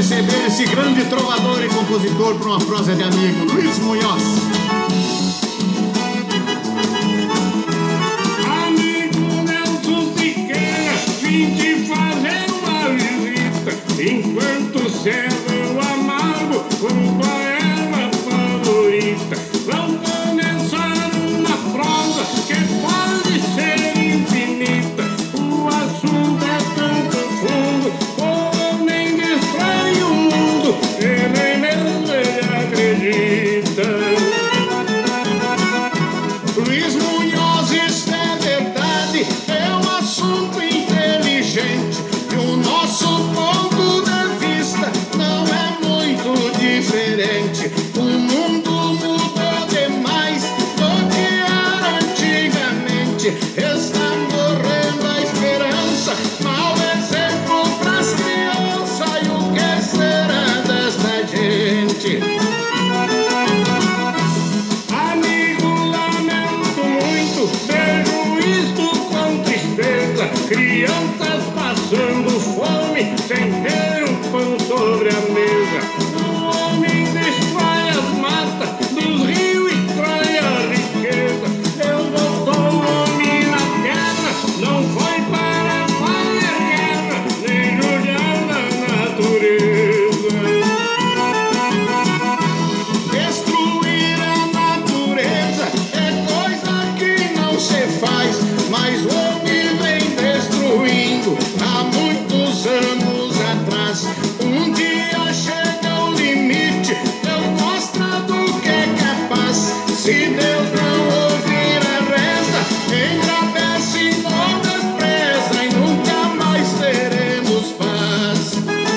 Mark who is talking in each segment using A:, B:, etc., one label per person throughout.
A: receber esse grande trovador e compositor para uma prosa de amigo, Luiz Munhoz.
B: Amigo Nelson Siqueira, vim te fazer uma visita. Enquanto serve o amargo com poema favorita, vamos começar uma prosa que pode ser infinita. O assunto é tanto fundo, o homem destrói o mundo, ele mesmo acredita.
A: Luiz Munhoz, isso é verdade, é um assunto inteligente. E o nosso ponto de vista não é muito diferente. O mundo mudou demais do que era antigamente. Está morrendo a esperança, mau exemplo pras crianças. E o que será desta gente?
B: Amigo, lamento muito, vejo isto com tristeza. Crianças passando fome, sem ter um pão sobre a mesa. O homem destrói as matas dos rios e trai a riqueza. Deus botou o homem na terra, não foi para fazer guerra, nem judiar da natureza.
A: Destruir a natureza é coisa que não se faz, mas o homem vem destruindo há muitos anos atrás. Um dia chega o limite, Deus mostra do que é capaz. Se Deus não ouvir a reza, engrandece ou despreza e nunca mais teremos paz.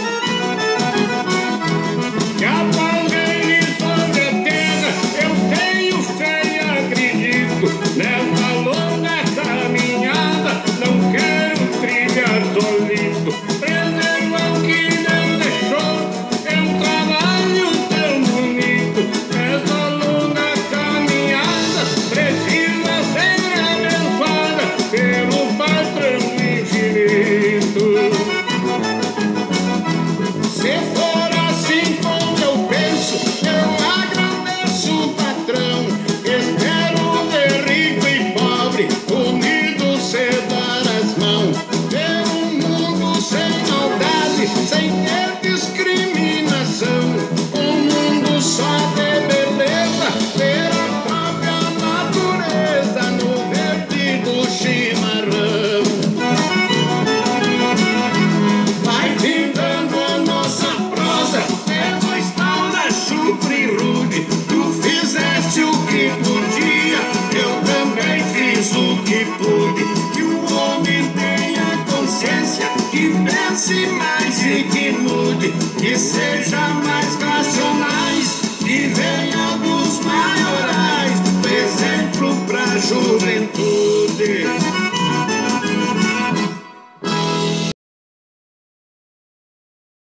B: Capaz reine sobre a terra, eu tenho fé e acredito. Nessa longa caminhada, não quero trilhar solito. Preservar o que Deus deixou, é um trabalho tão bonito. Essa longa caminhada precisa ser abençoada pelo patrão infinito.
A: Se for assim como eu penso, eu agradeço o patrão. Espero ver rico e pobre unidos se dar as mãos. Ver um mundo sem maldade, sem ter discriminação. Um mundo só de beleza, ter a própria natureza no verde do chimarrão. Vai findando a nossa prosa, é do estado da chucre e rude. Tu fizeste o que podia, eu também fiz o que pude. Que o homem tenha consciência, que pense mais e que mude, que seja mais racionais, que venha dos maiorais, exemplo pra juventude.